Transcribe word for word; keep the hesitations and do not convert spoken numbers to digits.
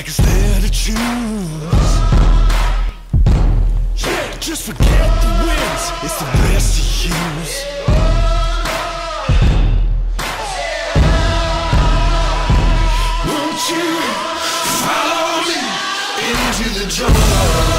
is there to choose. Yeah, just forget the wins, it's the best to use. Won't you follow me into the jungle?